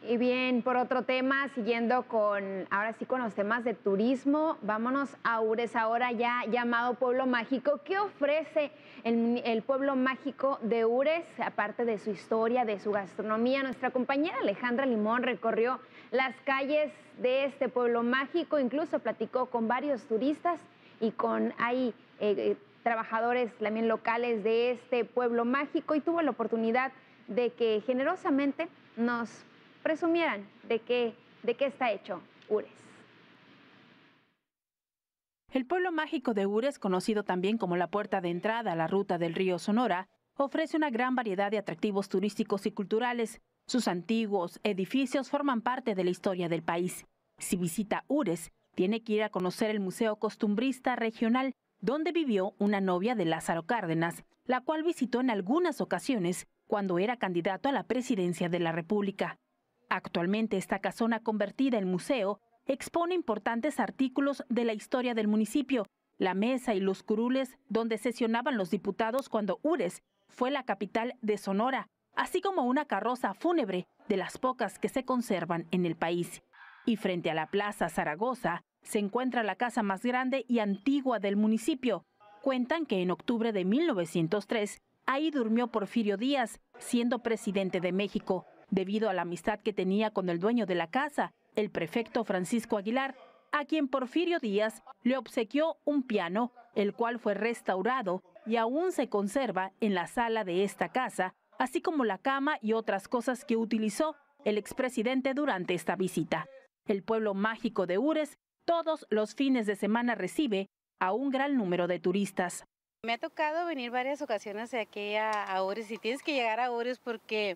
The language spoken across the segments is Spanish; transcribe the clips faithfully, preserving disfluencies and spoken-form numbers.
Y bien, por otro tema, siguiendo con, ahora sí con los temas de turismo, vámonos a Ures, ahora ya llamado Pueblo Mágico. ¿Qué ofrece el, el Pueblo Mágico de Ures, aparte de su historia, de su gastronomía? Nuestra compañera Alejandra Limón recorrió las calles de este pueblo mágico, incluso platicó con varios turistas y con ahí eh, trabajadores también locales de este pueblo mágico, y tuvo la oportunidad de que generosamente nos presumieran de qué, de qué está hecho Ures. El pueblo mágico de Ures, conocido también como la puerta de entrada a la ruta del río Sonora, ofrece una gran variedad de atractivos turísticos y culturales. Sus antiguos edificios forman parte de la historia del país. Si visita Ures, tiene que ir a conocer el Museo Costumbrista Regional, donde vivió una novia de Lázaro Cárdenas, la cual visitó en algunas ocasiones cuando era candidato a la presidencia de la República. Actualmente esta casona convertida en museo expone importantes artículos de la historia del municipio, la mesa y los curules donde sesionaban los diputados cuando Ures fue la capital de Sonora, así como una carroza fúnebre de las pocas que se conservan en el país. Y frente a la Plaza Zaragoza se encuentra la casa más grande y antigua del municipio. Cuentan que en octubre de mil novecientos tres ahí durmió Porfirio Díaz, siendo presidente de México, debido a la amistad que tenía con el dueño de la casa, el prefecto Francisco Aguilar, a quien Porfirio Díaz le obsequió un piano, el cual fue restaurado y aún se conserva en la sala de esta casa, así como la cama y otras cosas que utilizó el expresidente durante esta visita. El pueblo mágico de Ures todos los fines de semana recibe a un gran número de turistas. Me ha tocado venir varias ocasiones de aquí a, a Ures, y tienes que llegar a Ures porque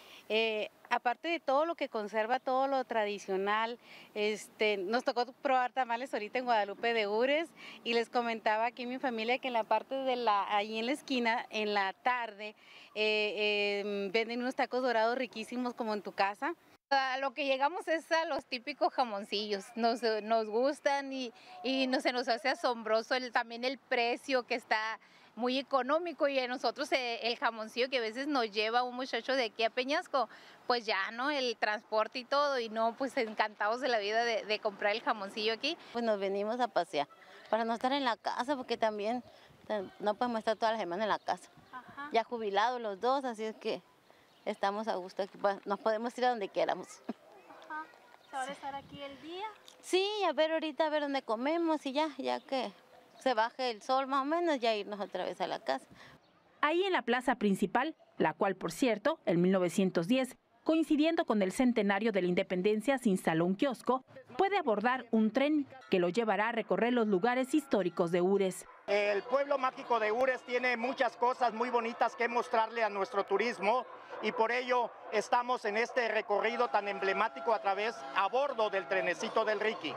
Eh, aparte de todo lo que conserva, todo lo tradicional, este, nos tocó probar tamales ahorita en Guadalupe de Ures, y les comentaba aquí a mi familia que en la parte de la, ahí en la esquina, en la tarde, eh, eh, venden unos tacos dorados riquísimos como en tu casa. A lo que llegamos es a los típicos jamoncillos, nos, nos gustan y, y no, se nos hace asombroso el, también el precio, que está muy económico, y a nosotros el, el jamoncillo que a veces nos lleva un muchacho de aquí a Peñasco, pues ya, ¿no? El transporte y todo, y no, pues encantados de la vida de, de comprar el jamoncillo aquí. Pues nos venimos a pasear, para no estar en la casa, porque también no podemos estar toda la semana en la casa. Ajá. Ya jubilados los dos, así es que estamos a gusto aquí, nos podemos ir a donde queramos. Ajá. ¿Se van a estar aquí el día? Sí, a ver ahorita a ver dónde comemos y ya, ya que se baje el sol más o menos, ya irnos otra vez a la casa. Ahí en la plaza principal, la cual por cierto, en mil novecientos diez, coincidiendo con el centenario de la independencia, se instaló un kiosco, puede abordar un tren que lo llevará a recorrer los lugares históricos de Ures. El pueblo mágico de Ures tiene muchas cosas muy bonitas que mostrarle a nuestro turismo, y por ello estamos en este recorrido tan emblemático a través, a bordo del trenecito del Ricky.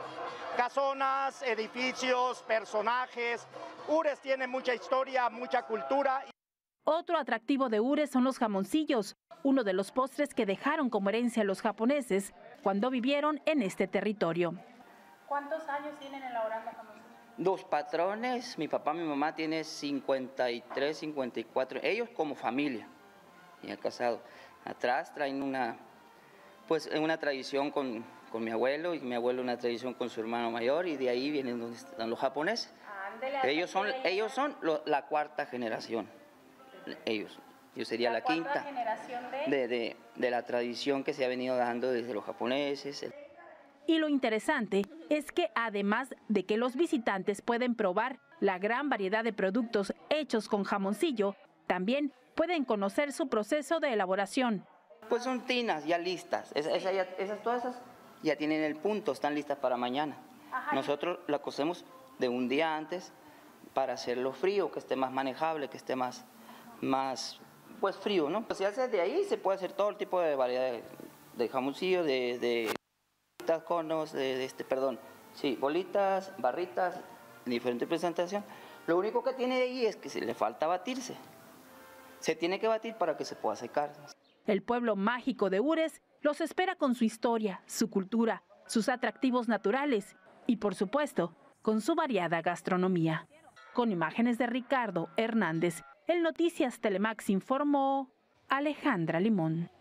Casonas, edificios, personajes. Ures tiene mucha historia, mucha cultura. Otro atractivo de Ures son los jamoncillos, uno de los postres que dejaron como herencia los japoneses cuando vivieron en este territorio. ¿Cuántos años tienen elaborando jamoncillos? Dos patrones, mi papá, mi mamá tiene cincuenta y tres, cincuenta y cuatro, ellos como familia, ya casado. Atrás traen una, pues una tradición con, con mi abuelo, y mi abuelo una tradición con su hermano mayor, y de ahí vienen donde están los japoneses. Ellos son, ellos son lo, la cuarta generación, ellos. Yo sería la, la quinta de? De, de, de la tradición que se ha venido dando desde los japoneses. Y lo interesante es que además de que los visitantes pueden probar la gran variedad de productos hechos con jamoncillo, también pueden conocer su proceso de elaboración. Pues son tinas ya listas, esa, esa ya, esas, todas esas ya tienen el punto, están listas para mañana. Ajá. Nosotros la cocemos de un día antes para hacerlo frío, que esté más manejable, que esté más, más pues frío, ¿no? Si hace de ahí se puede hacer todo el tipo de variedad de, de jamoncillo, de, de conos, de, de este, perdón, sí, bolitas, barritas, diferente presentación. Lo único que tiene de ahí es que se le falta batirse. Se tiene que batir para que se pueda secar. El pueblo mágico de Ures los espera con su historia, su cultura, sus atractivos naturales y, por supuesto, con su variada gastronomía. Con imágenes de Ricardo Hernández, el Noticias Telemax informó Alejandra Limón.